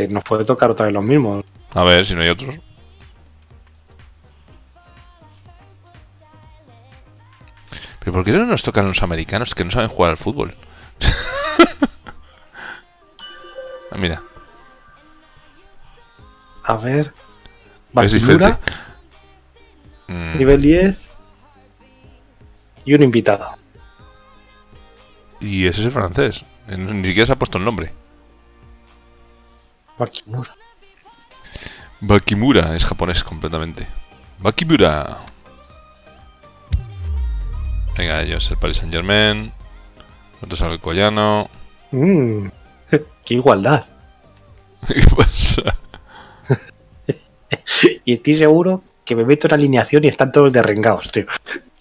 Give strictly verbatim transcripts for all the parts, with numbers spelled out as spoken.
que nos puede tocar otra vez los mismos. A ver si no hay otros. ¿Pero por qué no nos tocan los americanos que no saben jugar al fútbol? Ah, mira. A ver. Es Bakimura, diferente. Mm. nivel diez. Y un invitado. Y ese es el francés. Ni siquiera se ha puesto el nombre. Bakimura. Bakimura es japonés completamente. Bakimura. Venga, ellos, el Paris Saint Germain. Nosotros al Alcoyano. Mmm. Qué igualdad. ¿Qué pasa? Y estoy seguro que me meto en alineación y están todos derrengados, tío.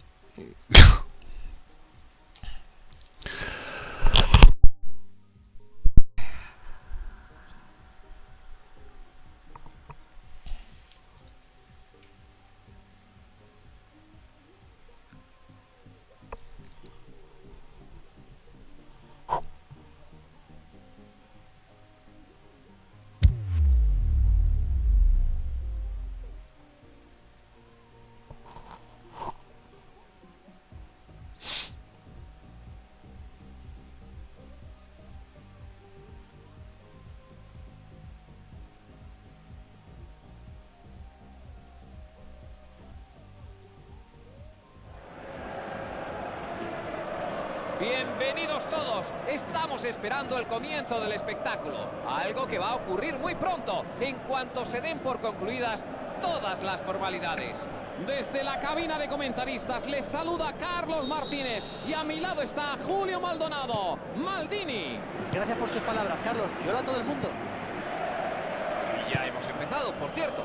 Bienvenidos todos, estamos esperando el comienzo del espectáculo, algo que va a ocurrir muy pronto, en cuanto se den por concluidas todas las formalidades. Desde la cabina de comentaristas les saluda Carlos Martínez y a mi lado está Julio Maldonado, Maldini. Gracias por tus palabras, Carlos, y hola a todo el mundo. Y ya hemos empezado, por cierto.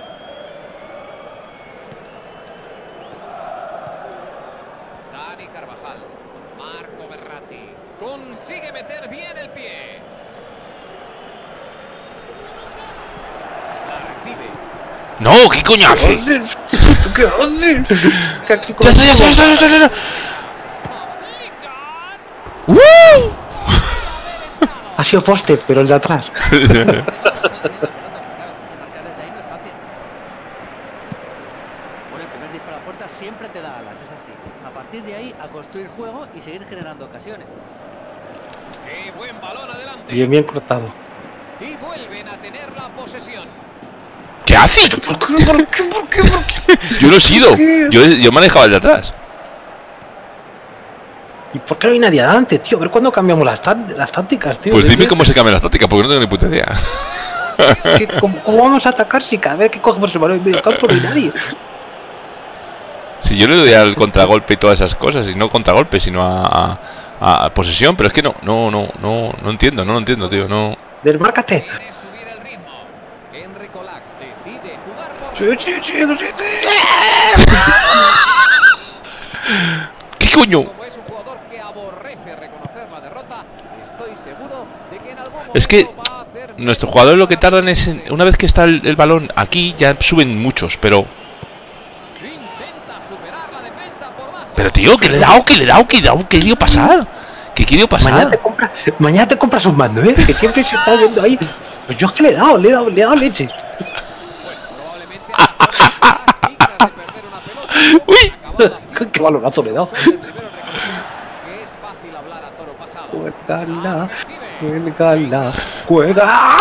Dani Carvajal. Marco Verratti consigue meter bien el pie. La recibe. ¡No! ¿Qué coño hace? ¿Qué haces? ¡Ya está, ya está, ya está, ya está, ya está! ¡Uh! Ha sido poste, pero el de atrás. Siempre te da alas, es así. A partir de ahí, a construir juego y seguir generando ocasiones. ¡Qué buen balón adelante! Bien, bien cortado. Y vuelven a tener la posesión. ¿Qué hace? ¿Por qué? ¿Por qué? ¿Por qué? ¿Por qué? Yo no he sido. Yo, yo manejaba el de atrás. ¿Y por qué no hay nadie adelante, tío? A ver cuándo cambiamos las, las tácticas, tío. Pues dime cómo se cambia la táctica, porque no tengo ni puta idea. ¿Cómo, ¿Cómo vamos a atacar si cada vez que cogemos el balón en medio campo no hay nadie? Si yo le doy al contragolpe y todas esas cosas, y no contragolpe, sino a, a, a posesión, pero es que no, no, no, no, no entiendo, no lo entiendo, tío, no. Desmárcate. Quiere subir el ritmo. Henry Colac decide jugar por... Sí, sí, sí, sí, sí. ¿Qué coño? Como es un jugador que aborrece reconocer la derrota, estoy seguro de que en algún momento Es que va a hacer... nuestros jugadores lo que tardan es, en, una vez que está el, el balón aquí, ya suben muchos, pero... Intenta superar la defensa por bajo. Pero tío, ¿qué le he dado? ¿Qué le he dado? ¿Qué le he dado? ¿Qué he querido pasar? ¿Qué he querido pasar? Mañana te, compras, mañana te compras un mando, ¿eh? Que siempre se está viendo ahí. Pues yo es que le he dado, le he dado, le he dado leche. Probablemente a la fuerza dignas de perder una pelota. ¡Uy! Acabada. Qué balonazo le he dado. Primero reconocer que es fácil hablar a toro pasado. Cuélgala, Recibe. cuélgala, cuelga.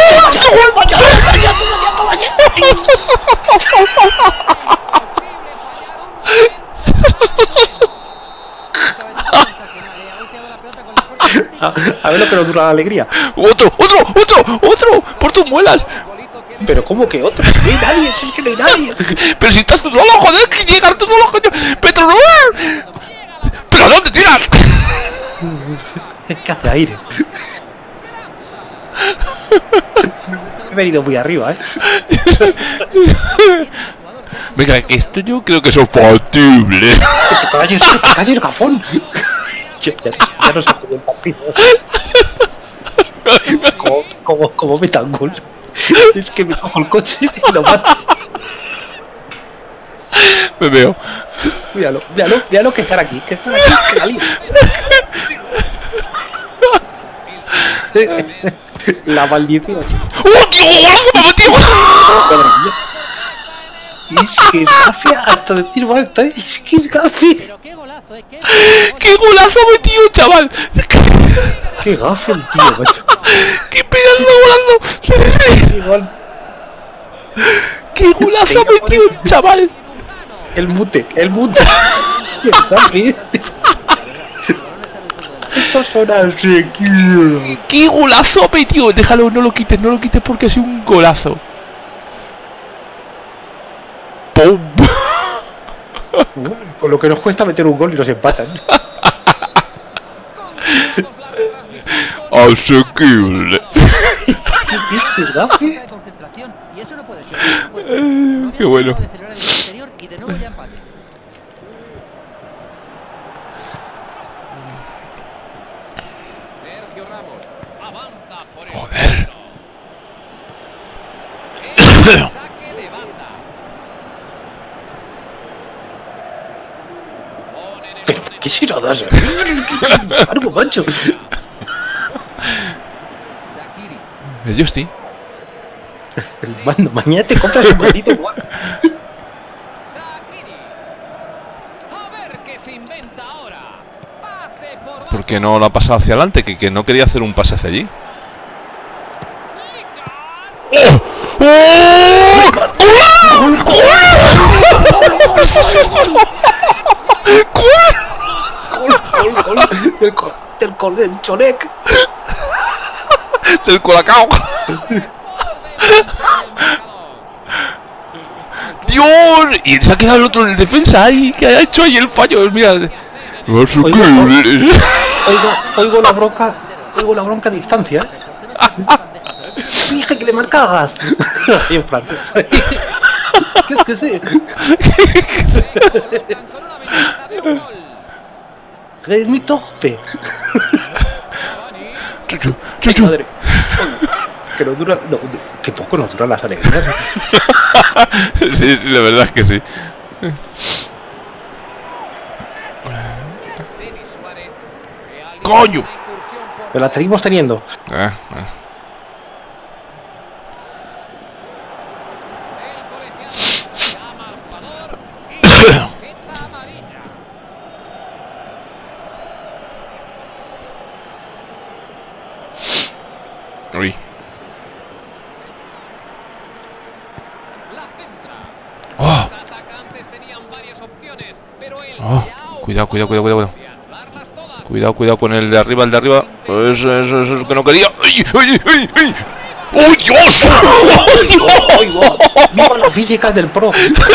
A, a ver lo que nos dura la alegría. ¡Otro! ¡Otro! ¡Otro! ¡Otro! ¡Por tus muelas! Pero ¿Cómo que otro? No hay nadie, es que no hay nadie. ¡Pero si estás tú solo, joder! ¡Que llegar tú solo, coño! ¡Petro, no! ¿Pero a dónde tiras? Es que hace aire. He venido muy arriba, ¿eh? Venga, que esto yo creo que es factible. Que te calles, que te calles, gafón. Ya, ya, ya no se jugó el partido. Como, como, como metan gol. Es que me cojo el coche y lo mato. Me veo. Míralo, míralo, míralo que están aquí, que están aquí, que la lío. La maldición. ¡Oh, tío! ¡Me metió! Es que es gafe hasta decir basta. Es que es gafe. Pero qué golazo, ¿eh? Qué, ¡Qué golazo ha metido, chaval! Qué gafe el tío, macho. ¡Qué pedazo de golazo! Igual. ¡Qué golazo ha metido, chaval! El mute, el mute. El gafe este. Estos son así, tío. ¡Qué golazo ha metido! Déjalo, no lo quites, no lo quites porque ha sido un golazo. ¡Pum! Con lo que nos cuesta meter un gol y nos empatan. Asequible. Es que es gafe. de concentración y eso no puede ser. No puede ser. No había Qué bueno. acabado de celebrar el anterior y de nuevo ya empate. Sergio Ramos avanza por el Joder. centro. El saque de banda. Ponen el Pero, balón en ¿qué giradas? Algo, macho. Shaqiri. ¿Es Justi? El mando, mañana te compras un maldito igual. Shaqiri. A ver qué se inventa ahora. Pase por ¿Por qué no lo ha pasado hacia adelante? Que, que no quería hacer un pase hacia allí. ¡Oh! ¡Oh! Gol, gol, gol. Del col, del col del Chorek. ¡Del colacao! ¡Dios! Y se ha quedado el otro en el defensa ahí, que ha hecho ahí el fallo. Mira. Asequible. Oigo, oigo la bronca, oigo la bronca a distancia. Dije que le marcabas. Y en francés. ¿Qué es que sí? Es mi torpe. Chuchu, Ay, chuchu. madre. Que no dura, no, que poco nos duran las alegrías. Sí, la verdad es que sí. ¡Coño! Pero la seguimos teniendo. Ah, ah. Uy. Oh. Oh. Cuidado, cuidado, cuidado, cuidado. Cuidado, cuidado con el de arriba, el de arriba. Eso, eso, eso es lo que no quería. ¡Ay, ay, ay, ay! ¡Oh, Dios! ¡Oh, Dios! ¡Ay, wow! ¡Viva la física del pro!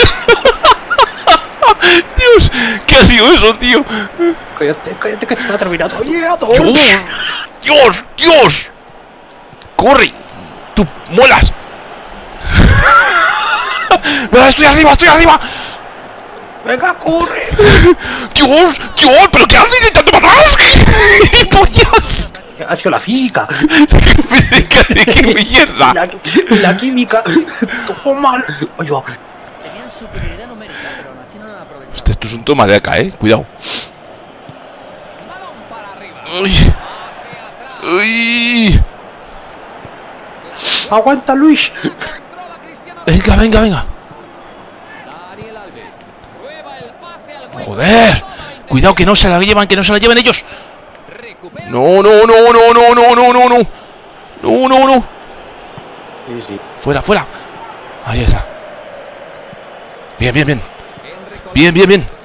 Dios, ¿qué ha sido eso, tío? Cállate, cállate que está terminado. ¡Yeah! ¡Dios! ¡Dios! ¡Dios! ¡Corre! ¡Tú molas! ¡Estoy arriba, estoy arriba! ¡Venga, corre! ¡Dios! ¡Dios! ¿Pero qué haces intentando para atrás? ¡Qué pollas! Ha sido la física. ¿De qué mierda? La, la química. Todo mal. Oye, va. Tenían superioridad numérica, pero aún así no lo han aprovechado. Este, esto es un toma de acá, eh. Cuidado. Balón para arriba. Uy. Pase atrás. Uy. Aguanta, Luis. Controla Cristiano Venga, venga, venga. Daniel Alves. Prueba el pase al hueco. Joder. Cuidado que no se la llevan, que no se la lleven ellos. Recupera. No, no, no, no, no, no, no, no, no. No, no, no. Sí, sí. Fuera, fuera. Ahí está. Bien, bien, bien. Henry Colón. Bien, bien, bien.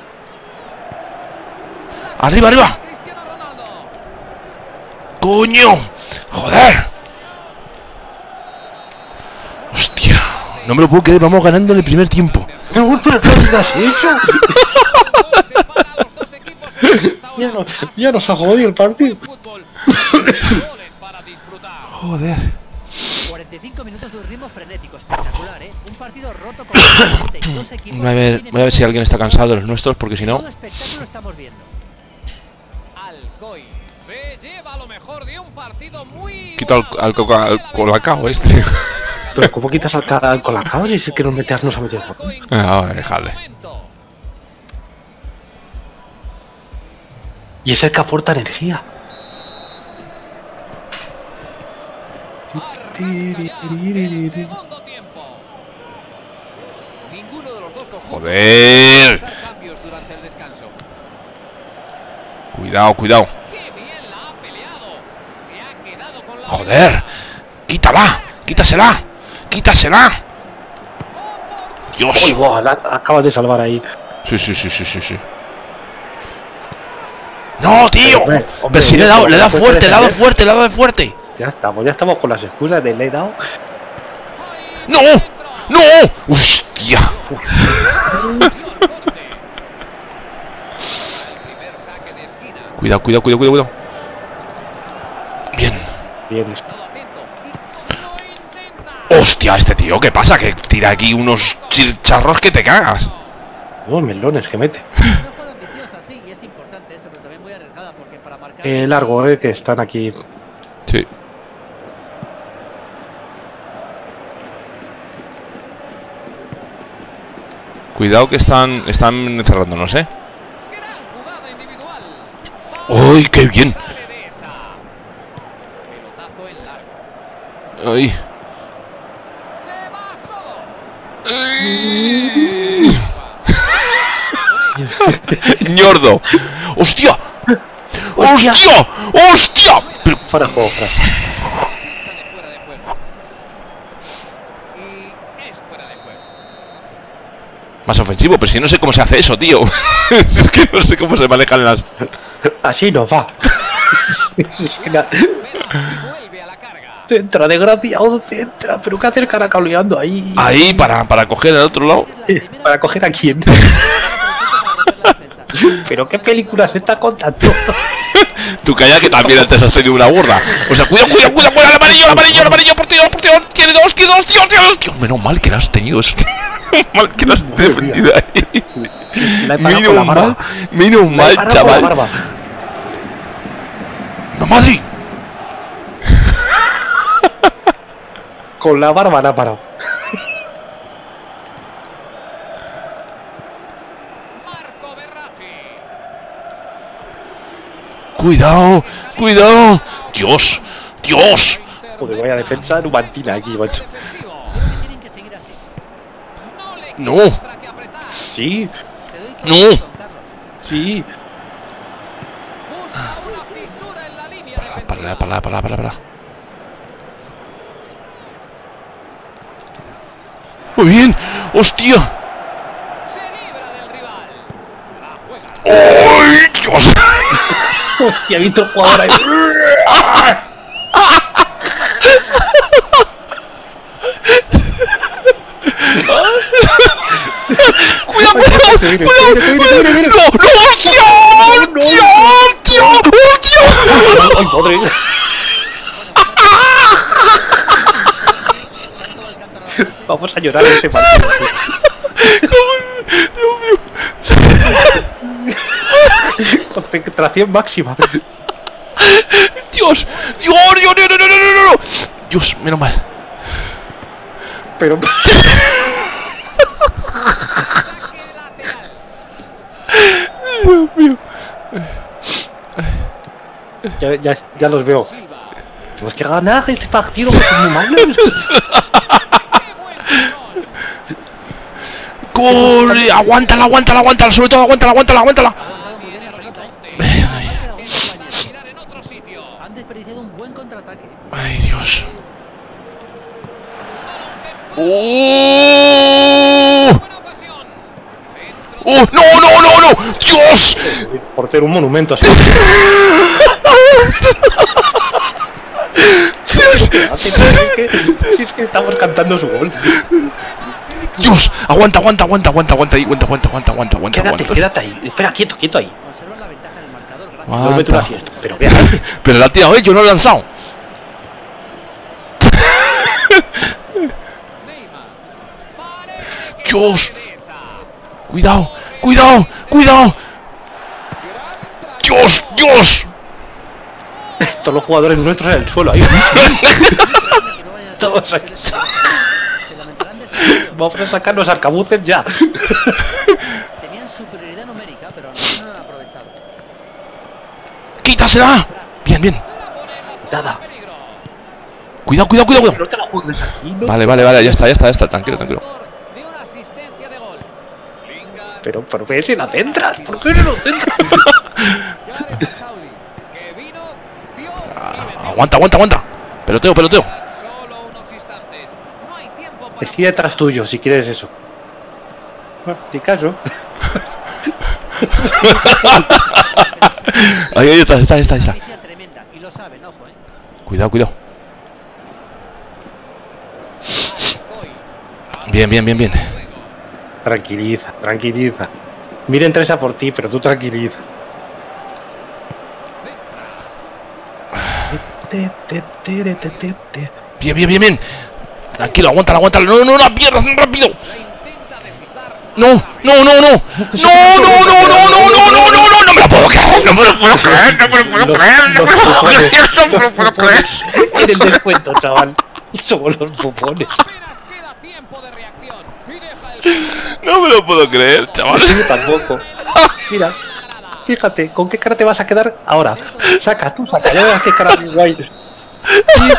Arriba, arriba. Cristiano Ronaldo. ¡Coño! ¡Joder! ¡Hostia! No me lo puedo creer, vamos ganando en el primer tiempo. No, pero ¿qué digas eso? Separa a los dos equipos en esta hora. Ya, no, ya nos ha jodido el partido. Fútbol. Goles para disfrutar. Joder. cuarenta y cinco minutos de un ritmo frenético, espectacular, ¿eh? Un partido roto completamente y dos equipos Voy a ver, voy a ver si alguien está cansado de los nuestros, porque si no... Todo espectáculo estamos viendo. Alcoy se lleva lo mejor de un partido muy Quita al, al, coca- al colacao este. Pero ¿cómo quitas al cara al colacao si es el que nos meteas nos ha metido gol? Ah, déjale. Y es el que aporta energía. Segundo tiempo. Ninguno de los dos conjuntos Joder. puede hacer cambios durante el descanso. Cuidado, cuidado. Qué bien la ha peleado. Se ha quedado con la Joder. Quítala. Quítasela. Quítasela. Dios. Uy, buah, la acabas de salvar ahí. Sí, sí, sí, sí, sí, sí. No, tío. Hombre, hombre, Pero si le he dado, le he dado puedes fuerte, le he dado defender. fuerte, le he dado fuerte. Ya estamos, ya estamos con las excusas de le he dado. ¡No! ¡No! ¡Hostia! Cuidado, cuidado, cuidado, cuidado. Bien. Bien. ¡Hostia! Este tío, ¿qué pasa? Que tira aquí unos chircharros que te cagas. Unos melones que mete. Una jugada ambiciosa, sí, y es importante eso, pero también muy arriesgada porque para marcar. Eh, largo, eh, que están aquí. Sí. Cuidado que están están encerrándonos, ¿eh? ¡Ay, qué bien! ¡Ay! ¡Ñordo! ¡Hostia! ¡Hostia! ¡Hostia! Pero- Fuera de juego, fuera. Más ofensivo, pero si no sé cómo se hace eso, tío. Es que no sé cómo se manejan las... Así no va. Es que la- Centra, desgraciado, centra. Pero ¿qué hace el caracoleando ahí? Ahí, para, para coger al otro lado. ¿Para coger a quién? ¿Pero qué películas está contando? Tú calla que también antes has tenido una burra. O sea, cuidado, cuidado, cuidado, cuidado, el amarillo, el amarillo, el amarillo, por Dios, por Dios. Tiene dos, tiene dos, Dios, Dios, Dios. Menos mal que la has tenido eso. Menos mal que la has defendido ahí. La he parado con la Menos barba. mal, menos La he mal, parado con la chaval. barba. ¡No, Madrid! Con la barba la ha parado. Cuidado, cuidado. Dios, Dios. Joder, vaya defensa numantina aquí, macho. Tienen que seguir así. No, Sí, Te doy No. razón, Carlos. sí. para, para, para, para, para, para. Muy bien, hostia. ¡Ay, Dios! Hostia, he visto el jugador ahí. ¡Cuidado, cuidado! Te viene, ¡Cuidado! te viene, te viene, te viene. ¡No, no, Dios! ¡Dios, Dios! ¡Dios! ¡Ay, madre! Vamos a llorar en este partido. Concentración máxima. ¡Dios! ¡Dios! ¡Dios! ¡No, no, no, no, no, no! Dios, menos mal. Pero. Dios mío. Ya, ya, ya los veo. Tenemos que ganar este partido, que son muy malos. ¡Corre! ¡Aguántala, aguántala, aguántala! Sobre todo, aguántala, aguántala, aguántala. Ha aguantado muy bien la pelota, ¿eh? Han desperdiciado un buen contraataque. ¡Ay, Dios! ¡Oh! ¡Oh! ¡No, no, no, no! ¡Dios! Portero, un monumento así. Si es que estamos cantando su gol. ¡Dios! Aguanta, aguanta, aguanta, aguanta, aguanta ahí, aguanta, aguanta, aguanta, aguanta, aguanta. Quédate, aguanta. quédate ahí. Espera, quieto, quieto ahí. Conservan la ventaja del marcador. Gracias. Ah. Duérmete una Aguanta. siesta. Pero vea. Pero la ha tirado, ¿eh? Yo no lo he lanzado. ¡Dios! ¡Cuidado! ¡Cuidado! ¡Cuidado! ¡Dios! ¡Dios! Todos los jugadores nuestros en el suelo ahí. Todos aquí. Se lamentarán de esta acción. Vamos a sacar los arcabuces ya. Tenían superioridad numérica, pero no lo han aprovechado. ¡Quítasela! Bien, bien. Nada. Cuidado, cuidado, cuidado, cuidado. No te la juegues aquí, ¿no? Vale, vale, vale, ya está, ya está, ya está. Tranquilo, tranquilo. De una asistencia de gol. Lingard. Pero, pero ve si la centras. ¿Por qué no lo centras? Gareth Sauli, que vino, dio y metió. Aguanta, aguanta, aguanta. Peloteo, peloteo. Solo unos instantes. No hay tiempo para Decide detrás tuyo si quieres eso. Bueno, ni caso. Ahí, ahí está, está, está, está. Inicia tremenda y lo saben, ojo, eh. Cuidado, cuidado. Bien, bien, bien, bien. Tranquiliza, tranquiliza. Miren tres a por ti, pero tú tranquiliza. Bien, bien, bien, bien. Tranquilo, aguántala, aguántala. No, no, no, la pierdas rápido. No, no, no, no. No, no, no, no, no, no, no, no, no, no, no me lo puedo creer. No me lo puedo creer, no me lo puedo creer. No me lo puedo creer, no me lo puedo creer. En el descuento, chaval. Somos los pupones. apenas queda tiempo de reacción y deja el No me lo puedo creer, chaval. Yo tampoco. Mira, fíjate, ¿con qué cara te vas a quedar ahora? Saca, tú saca, ya verás qué cara más guay. El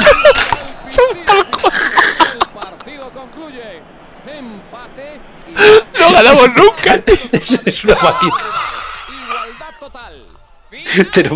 partido concluye. Empate y No ganamos nunca. Es una matiz. igualdad total. Pero